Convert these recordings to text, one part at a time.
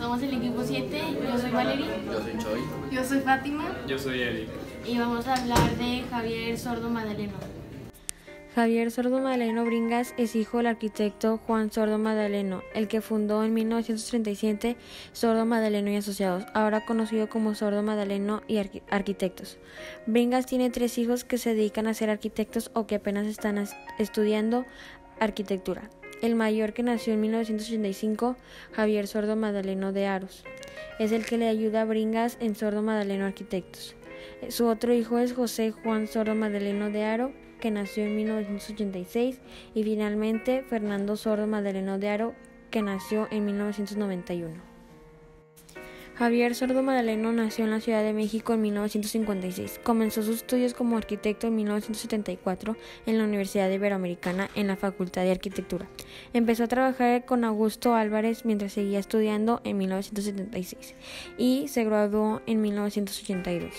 Somos el equipo 7, yo soy Valerie. Yo soy Choi. Yo soy Fátima. Yo soy Eli. Y vamos a hablar de Javier Sordo Madaleno. Javier Sordo Madaleno Bringas es hijo del arquitecto Juan Sordo Madaleno, el que fundó en 1937 Sordo Madaleno y Asociados, ahora conocido como Sordo Madaleno y Arquitectos. Bringas tiene 3 hijos que se dedican a ser arquitectos o que apenas están estudiando arquitectura. El mayor, que nació en 1985, Javier Sordo Madaleno de Aros, es el que le ayuda a Bringas en Sordo Madaleno Arquitectos. Su otro hijo es José Juan Sordo Madaleno de Aro, que nació en 1986, y finalmente Fernando Sordo Madaleno de Aro, que nació en 1991. Javier Sordo Madaleno nació en la Ciudad de México en 1956. Comenzó sus estudios como arquitecto en 1974 en la Universidad Iberoamericana en la Facultad de Arquitectura. Empezó a trabajar con Augusto Álvarez mientras seguía estudiando en 1976 y se graduó en 1982.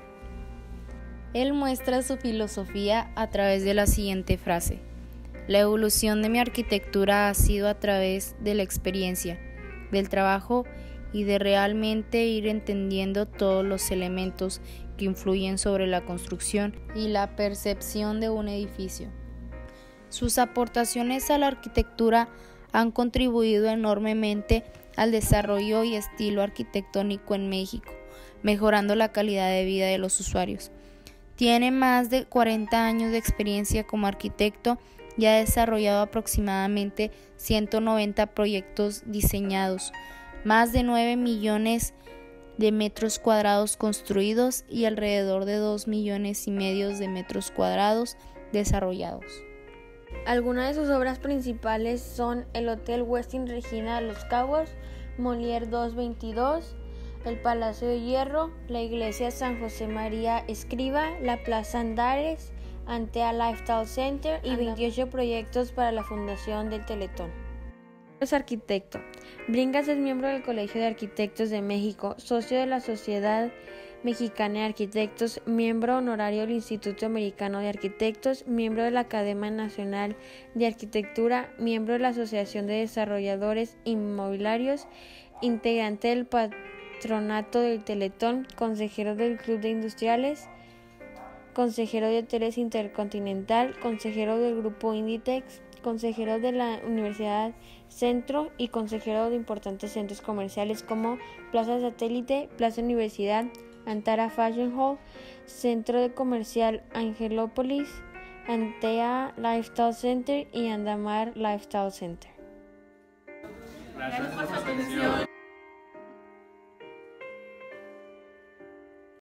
Él muestra su filosofía a través de la siguiente frase: la evolución de mi arquitectura ha sido a través de la experiencia, del trabajo y de realmente ir entendiendo todos los elementos que influyen sobre la construcción y la percepción de un edificio. Sus aportaciones a la arquitectura han contribuido enormemente al desarrollo y estilo arquitectónico en México, mejorando la calidad de vida de los usuarios. Tiene más de 40 años de experiencia como arquitecto y ha desarrollado aproximadamente 190 proyectos diseñados, más de 9 millones de metros cuadrados construidos y alrededor de 2,5 millones de metros cuadrados desarrollados. Algunas de sus obras principales son el Hotel Westin Regina Los Cabos, Molière 222, el Palacio de Hierro, la Iglesia San José María Escriba, la Plaza Andares, Antea Lifestyle Center y 28 proyectos para la Fundación del Teletón. Es arquitecto. Bringas es miembro del Colegio de Arquitectos de México, socio de la Sociedad Mexicana de Arquitectos, miembro honorario del Instituto Americano de Arquitectos, miembro de la Academia Nacional de Arquitectura, miembro de la Asociación de Desarrolladores Inmobiliarios, integrante del Patronato del Teletón, consejero del Club de Industriales, consejero de Hoteles Intercontinental, consejero del Grupo Inditex, consejero de la Universidad Centro y consejero de importantes centros comerciales como Plaza Satélite, Plaza Universidad, Antara Fashion Hall, Centro de Comercial Angelópolis, Antea Lifestyle Center y Andamar Lifestyle Center. Gracias por su atención.